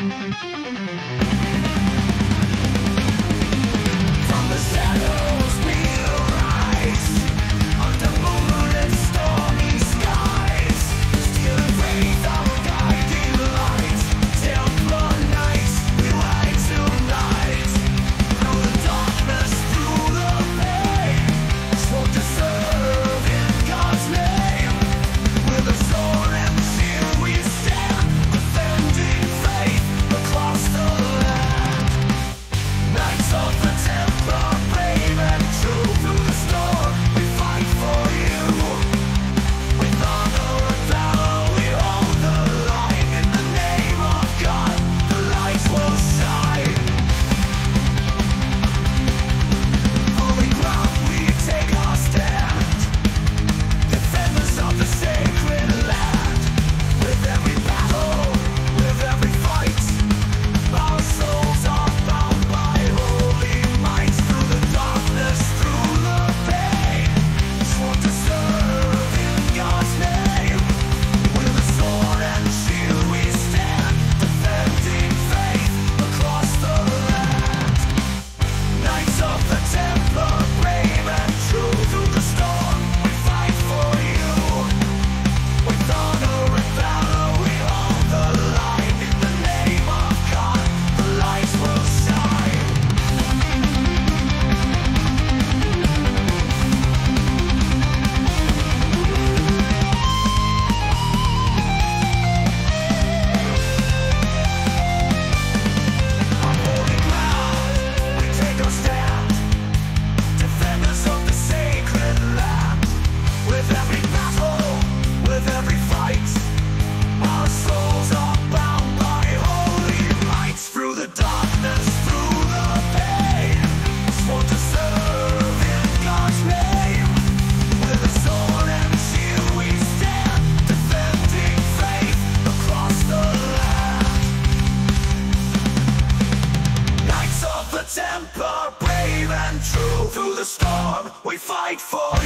From the shadows we arise, under moonlit stormy skies, stealing faith of guiding light. Templar nights we light tonight. Through the darkness, through the pain, sworn to serve in God's name. With a sword and shield we stand, defending faith across the land. Knights of the Templar, brave and true, through the storm we fight for you. With honor and valor we hold the line. In the name of God, the lights will shine. Holy ground we take our stand, defenders of the sacred land. With every battle, with every fight, our souls are bound by holy might. Through the darkness, through the pain, sworn to serve in God's name. With a sword and shield we stand, defending faith across the land. Knights of the Templar, brave and true, through the storm we fight for you. With honor and valor we hold the line. In the name of God, the lights will shine. On holy ground we take our stand, defenders of the sacred land. With every battle, with every fight, our souls are bound by holy might. Through the darkness, through the pain, sworn to serve in God's name. With a sword and shield we stand, defending faith across the land. Knights of the Templar, brave and true, through the storm we fight for